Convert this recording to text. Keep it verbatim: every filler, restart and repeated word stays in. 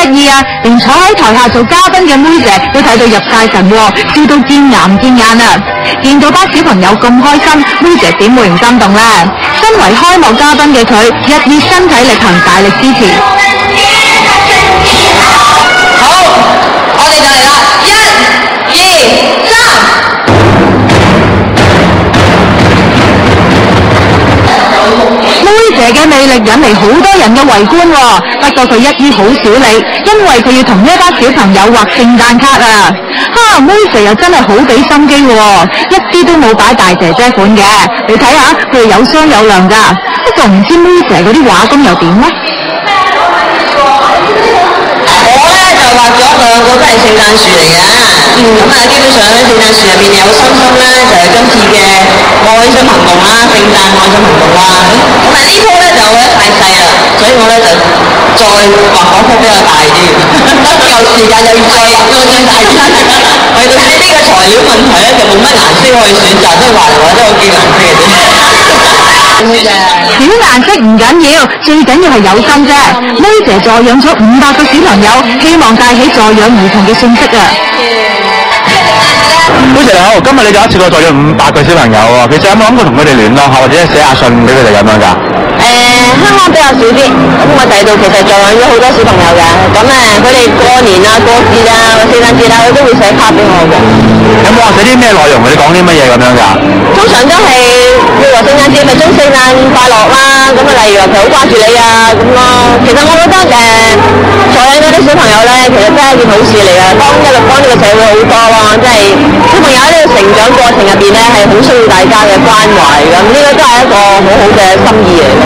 意啊，連坐喺台下做嘉賓嘅妹姐都睇到入晒神，笑到見牙見眼啊！見到班小朋友咁開心，妹姐點會唔感動呢？身為開幕嘉賓嘅佢，日以身體力行大力支持。 好，我哋就嚟啦！一、二、三。 妹姐嘅魅力引嚟好多人嘅圍觀，不過佢一於好少理，因為佢要同呢班小朋友畫聖誕卡啊！哈，妹姐又真係好俾心機喎，一啲都冇擺大姐姐款嘅，你睇下佢哋有商有量噶，不過唔知妹姐嗰啲畫工又點呢？ 我咧就畫咗兩個都係聖誕樹嚟嘅，咁啊基本上咧聖誕樹入邊有心心咧就係今次嘅愛心行動啦，聖誕愛心行動啦。咁啊呢鋪咧就我覺得太細啦，所以我咧就再畫嗰幅比較大啲，有時間又要再畫多張大啲。為到呢個材料問題咧就冇乜顏色可以選擇，即係畫嚟畫都有幾顏色嘅啫。 小顏色唔緊要，最緊要係有心啫。妹姐助養咗五百個小朋友，希望帶起助養兒童嘅信息啊！ 妹姐你好，今日你就一次過助養五百個小朋友喎，其實有冇諗過同佢哋聯絡下，或者寫下信俾佢哋咁樣㗎？ 誒、香港比較少啲，咁我第度其實助養咗好多小朋友嘅，咁誒佢哋過年啊、過節啊、聖誕節啊，佢都會寫卡俾我嘅。 有冇話寫啲咩內容？佢哋講啲乜嘢咁樣㗎？ 通常都係譬如話聖誕節咪祝聖誕快樂啦，咁啊例如話佢好掛住你啊咁咯。其實我覺得誒、助養嗰啲小朋友咧，其實真係一件好事嚟嘅，幫一路幫呢個社會好多咯，即係小朋友喺呢個成長過程入邊咧係好需要大家嘅關懷咁，呢個都係一個好好嘅心意嚟。